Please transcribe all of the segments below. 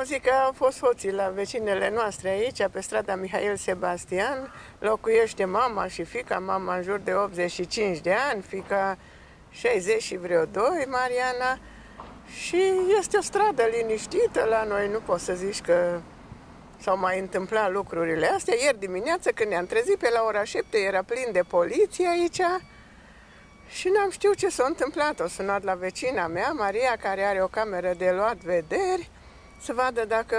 zic că au fost hoții la vecinele noastre aici, pe strada Mihail Sebastian. Locuiește mama și fiica, mama în jur de 85 de ani, fiica 60 și vreo 2, Mariana. Și este o stradă liniștită la noi, nu poți să zici că s-au mai întâmplat lucrurile astea. Ieri dimineață, când ne-am trezit pe la ora 7, era plin de poliție aici și n-am știut ce s-a întâmplat. O sunat la vecina mea, Maria, care are o cameră de luat vederi, să vadă dacă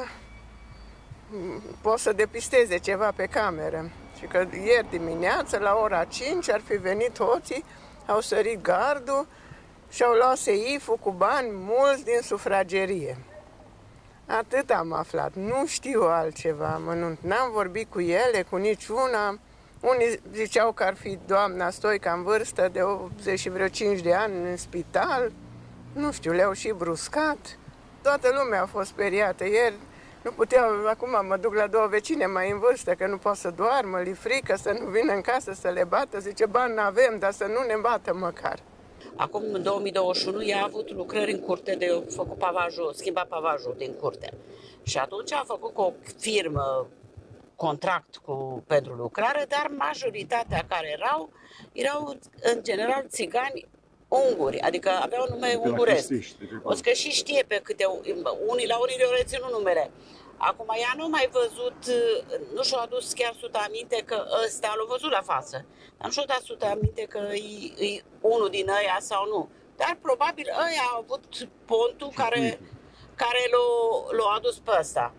pot să depisteze ceva pe cameră. Și că ieri dimineață, la ora 5, ar fi venit hoții, au sărit gardul și au luat seiful cu bani mulți din sufragerie. Atât am aflat, nu știu altceva amănunt. N-am vorbit cu ele, cu niciuna. Unii ziceau că ar fi doamna Stoica în vârstă de 80 și vreo 5 de ani în spital. Nu știu, le-au și bruscat. Toată lumea a fost speriată. Ieri nu puteau, acum mă duc la două vecine mai în vârstă, că nu pot să doarmă, li frică să nu vină în casă să le bată. Zice, bani n-avem, dar să nu ne bată măcar. Acum, în 2021, ea a avut lucrări în curte de făcut pavajul, schimbat pavajul din curte. Și atunci a făcut cu o firmă contract pentru lucrare, dar majoritatea care erau în general țigani unguri, adică aveau nume unguresc. O să că și știe pe câte, unii le-au reținut numele. Acum ea nu mai văzut, nu și-a adus chiar 100 aminte că ăsta l-a văzut la față. Dar nu și-a dat 100 aminte că e unul din ăia sau nu. Dar probabil ăia au avut pontul care l-a adus pe ăsta.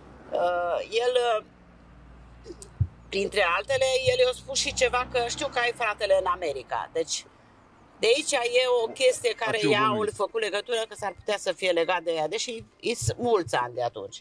El, printre altele, el i-a spus și ceva că știu că ai fratele în America. Deci de aici e o chestie care ea au făcut legătură că s-ar putea să fie legat de ea, deși e mulți ani de atunci.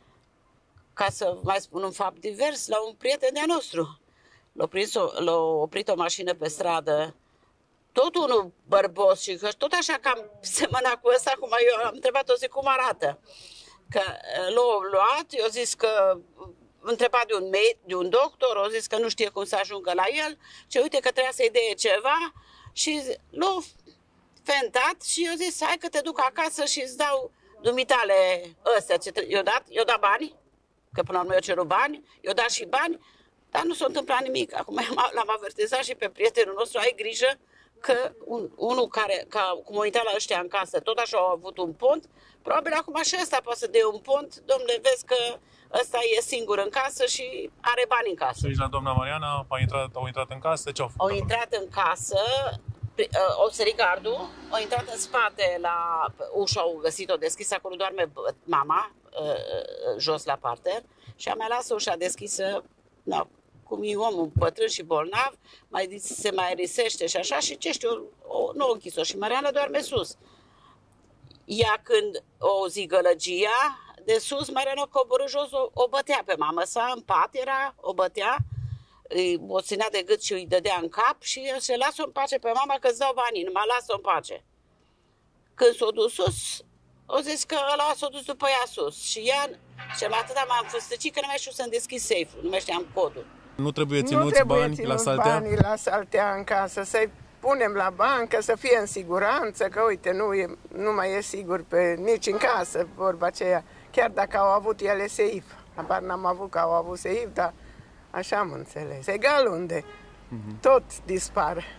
Ca să mai spun un fapt divers, la un prieten de-a nostru. L-a oprit o mașină pe stradă, tot unul bărbos și că tot așa cam semăna cu ăsta, cum eu am întrebat-o, zic, cum arată? Că l-a luat, eu zis că întrebat de un doctor, o zis că nu știe cum să ajungă la el, și uite că trebuia să-i dea ceva și l-a fentat și eu zis, hai că te duc acasă și îți dau dumitale ăstea. I-o dat bani, că până la urmă eu cerut bani, i-o dat și bani, dar nu s-a întâmplat nimic. Acum l-am avertizat și pe prietenul nostru, ai grijă că unul care, ca comunitatea ăștia în casă, tot așa au avut un pont, probabil acum și ăsta poate să dea un pont, domnule, vezi că ăsta e singur în casă și are bani în casă. Deci la doamna Mariana au intrat în casă, ce au făcut? Au intrat în casă, au sărit gardul, au intrat în spate la ușa, au găsit-o deschisă, acolo doarme mama, jos la parter, și a mai lasă ușa deschisă, cum e omul bătrân și bolnav, se mai risește și așa, și ce știu, nu a închis-o și Mariana doarme sus. Ea când o zi gălăgia, de sus, Mariana o coborâ jos, o bătea pe mamă sa, în pat era, o bătea, o ținea de gât și îi dădea în cap și se lasă-o în pace pe mama că îți dau banii, numai lasă-o în pace. Când s-o dus sus, o zis că ăla s-a dus după ea sus și ea, și atâta m-am făstăcit că nu mai știu să-mi deschid safe-ul, nu mai știam codul. Nu trebuie ținuți banii la saltea? Banii la saltea în casă, să-i punem la bancă, să fie în siguranță, că uite, nu mai e sigur nici în casă, vorba aceea, chiar dacă au avut ele seif. Apar n-am avut că au avut seif, dar așa am înțeles. Egal unde, tot dispar.